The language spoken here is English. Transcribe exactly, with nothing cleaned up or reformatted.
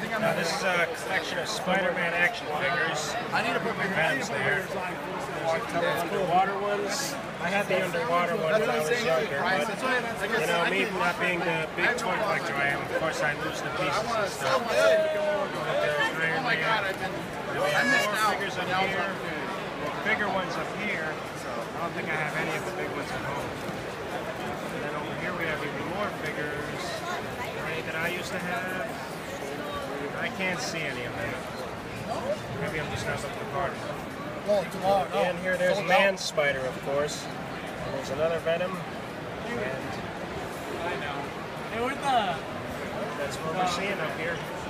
Now this is a collection of Spider-Man action figures. I need to put my Venom's there. There's a couple underwater ones. I had the underwater one when I was younger, but you know, me not being the big toy collector I am, of course I lose the pieces and stuff. But there's Iron Man. Then we have more figures up here. Bigger ones up here. I don't think I have any of the big ones at home. And then over here we have even more figures. Any that I used to have. I can't see any of them. Maybe I'm just not looking hard enough. And here there's Man Spider, of course. And there's another Venom. And Hey, where's the... that's what we're seeing up here.